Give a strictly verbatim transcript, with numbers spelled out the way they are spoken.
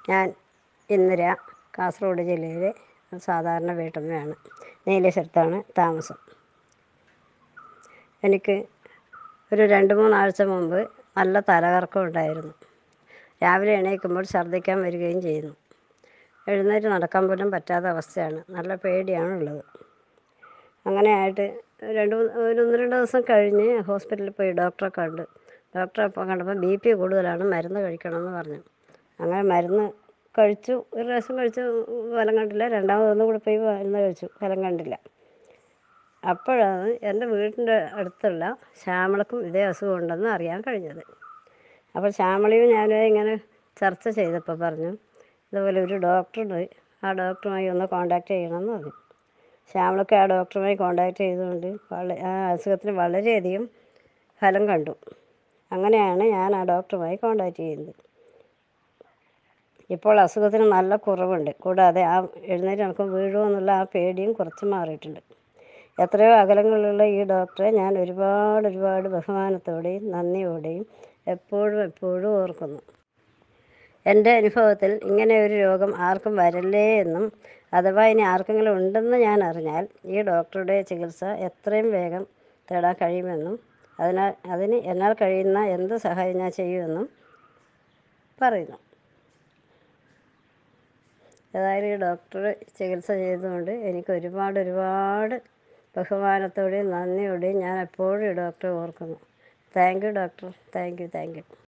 ഞാൻ ഇന്ദിര, കാസർഗോഡ് ജില്ലയിലെ സാധാരണ വീട്ടമ്മയാണ്. നീലേശ്വരത്താണ് താമസം. എനിക്ക് ഒരു രണ്ട് മൂന്നാഴ്ച മുമ്പ് നല്ല തലകറക്കം ഉണ്ടായിരുന്നു. രാവിലെ എണീക്കുമ്പോൾ ഛർദ്ദിക്കാൻ വരികയും ചെയ്യുന്നു. എഴുന്നേറ്റ് നടക്കാൻ പോലും പറ്റാത്ത അവസ്ഥയാണ്. നല്ല പേടിയാണുള്ളത്. അങ്ങനെ ആയിട്ട് രണ്ട് ഒരു ഒന്ന് രണ്ട് ദിവസം കഴിഞ്ഞ് ഹോസ്പിറ്റലിൽ പോയി ഡോക്ടറെ കണ്ട്. ഡോക്ടറെ അപ്പോൾ കണ്ടപ്പോൾ ബി പി കൂടുതലാണ്, മരുന്ന് കഴിക്കണമെന്ന് പറഞ്ഞു. അങ്ങനെ മരുന്ന് കഴിച്ചു. ഒരു പ്രാവശ്യം കഴിച്ചു, ഫലം കണ്ടില്ല. രണ്ടാമതൊന്നും കൂടെ പോയി മരുന്ന് കഴിച്ചു, ഫലം കണ്ടില്ല. അപ്പോഴാണ് എൻ്റെ വീടിൻ്റെ അടുത്തുള്ള ശ്യാമളക്കും ഇതേ അസുഖം ഉണ്ടെന്ന് അറിയാൻ കഴിഞ്ഞത്. അപ്പോൾ ശ്യാമളയും ഞാനും ഇങ്ങനെ ചർച്ച ചെയ്തപ്പോൾ പറഞ്ഞു, ഇതുപോലെ ഒരു ഡോക്ടറുണ്ട്, ആ ഡോക്ടറുമായി ഒന്ന് കോൺടാക്റ്റ് ചെയ്യണമെന്ന് പറഞ്ഞു. ശ്യാമളക്ക് ആ ഡോക്ടറുമായി കോൺടാക്റ്റ് ചെയ്തുകൊണ്ട് വള ആ അസുഖത്തിന് വളരെയധികം ഫലം കണ്ടു. അങ്ങനെയാണ് ഞാൻ ആ ഡോക്ടറുമായി കോൺടാക്റ്റ് ചെയ്യുന്നത്. ഇപ്പോൾ അസുഖത്തിന് നല്ല കുറവുണ്ട്. കൂടാതെ ആ എഴുന്നേറ്റ് നടക്കും വീഴുമോ എന്നുള്ള ആ പേടിയും കുറച്ച് മാറിയിട്ടുണ്ട്. എത്രയോ അകലങ്ങളിലുള്ള ഈ ഡോക്ടറെ ഞാൻ ഒരുപാട് ഒരുപാട് ബഹുമാനത്തോടെയും നന്ദിയോടെയും എപ്പോഴും എപ്പോഴും ഓർക്കുന്നു. എൻ്റെ അനുഭവത്തിൽ ഇങ്ങനെ ഒരു രോഗം ആർക്കും വരല്ലേ എന്നും അഥവാ ഇനി ആർക്കെങ്കിലും ഉണ്ടെന്ന് ഞാൻ അറിഞ്ഞാൽ ഈ ഡോക്ടറുടെ ചികിത്സ എത്രയും വേഗം തേടാൻ കഴിയുമെന്നും അതിനാൽ അതിന് എന്നാൽ കഴിയുന്ന എന്ത് സഹായം ഞാൻ ചെയ്യുമെന്നും പറയുന്നു. ഏതായാലും ഈ ഡോക്ടർ ചികിത്സ ചെയ്തുകൊണ്ട് എനിക്ക് ഒരുപാട് ഒരുപാട് ബഹുമാനത്തോടെയും നന്ദിയോടെയും ഞാൻ എപ്പോഴും ഈ ഡോക്ടറെ ഓർക്കുന്നു. Thank you doctor. Thank you thank U